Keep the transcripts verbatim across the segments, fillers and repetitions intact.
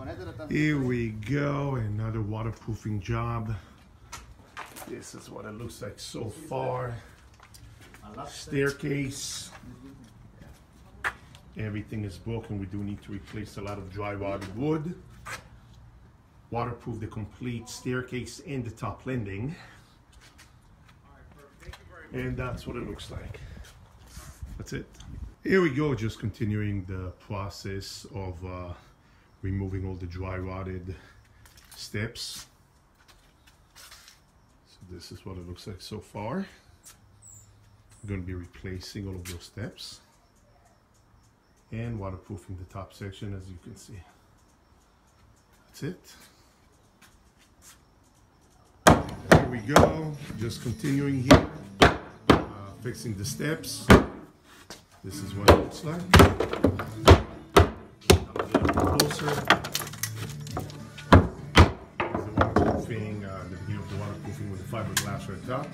Here we go, another waterproofing job. This is what it looks like so far. Staircase. Everything is broken. We do need to replace a lot of dry rotted wood. Waterproof the complete staircase and the top landing. And that's what it looks like. That's it. Here we go, just continuing the process of uh, removing all the dry rotted steps. So this is what it looks like so far. I'm going to be replacing all of those steps and waterproofing the top section, as you can see. That's it. Here we go, just continuing here, uh, fixing the steps. This is what it looks like. Come a little bit closer. The waterproofing, uh, the beginning of the waterproofing with the fiberglass right top.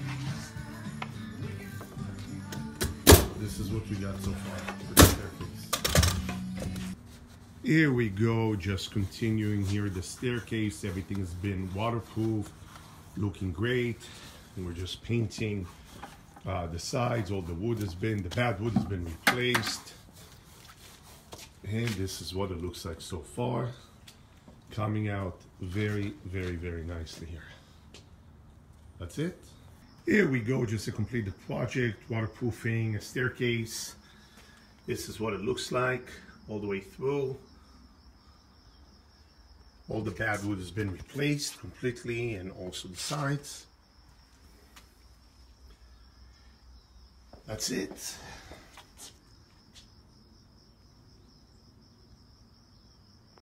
This is what we got so far with the staircase. Here we go, just continuing here the staircase. Everything has been waterproof, looking great. And we're just painting uh, the sides. All the wood has been, the bad wood has been replaced. And this is what it looks like so far. Coming out very, very, very nicely here. That's it. Here we go, just to complete the project, waterproofing a staircase. This is what it looks like all the way through. All the bad wood has been replaced completely, and also the sides. That's it.